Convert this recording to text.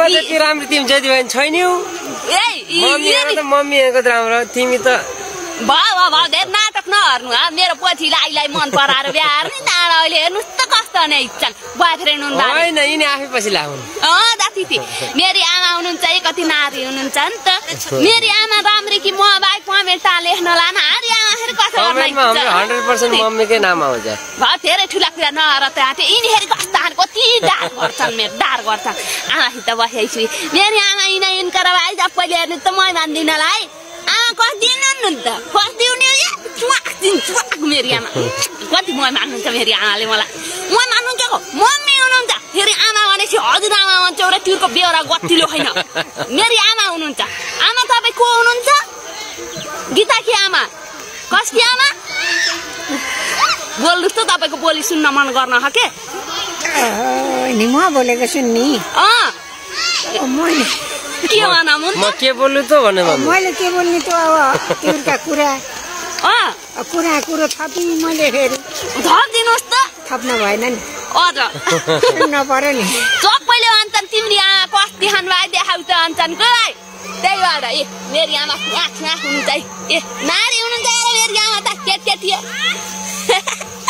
आमा जति राम्रो तिमी जति भयो छैनौ मम्मीको राम्रो तिमी त भयो धेरै नाटक नहर्नु मेरो पोथीलाई मन पराएर बिहार नि तारा अहिले हेर्नुहोस् त कस्तो नै इच्छन् बोयफ्रेन्ड हुनु होइन यिनी आफै पछि लाग्नु दाती मेरी आमा हुनुहुन्छ कति नारी हुनुहुन्छ नि त मेरी आमा राम्री कि म बाइक कमेन्टमा लेख्न लान हारी आमा फेरि कस्तो 100% मम्मीकै नाम आउँछ भयो धेरै ठुला कुरा नहर त आँटे यिनीहरू कस्ता कति डार गर्छन् मेरो डार गर्छन् आमासित बसेको छु मेरी आमा यिनकर भाइ सबैले हेर्नु त मै मान्दिनलाई कति दिनु त कति मेरी आमा कति मय मान्नुहुन्छ मेरी आमाले मलाई मय मान्नुहुन्छ मम्मी हुनुहुन्छ फेरि आमा भनेपछि हजुरआमा भन्छ एउटा तिरको बेहोरा गतिलो होइन मेरी आमा हुनुहुन्छ आमा तपाईँ को हुनुहुन्छ गीताकी आमा कसकी आमा बोल्नुहोस् त तपाईँको बोली सुन्न मन गर्न के नि म बोलेको सुन्नी के भनौँ म के बोल्नु त भने मैले के बोल्ने त अब तिरका कुरा कुरो थपि मैले फेरि थपिदिनुहोस् त थप्न भएन नि हजुर नपर्यो नि सबैले भन्छन् तिम्रो आमा कस्ती खानु भाइ देखाउ त भन्छन् भाइ त्यही भएर मेरी आमा हुनुहुन्छ ए नारी हुनुहुन्छ मेरी आमा त के थियो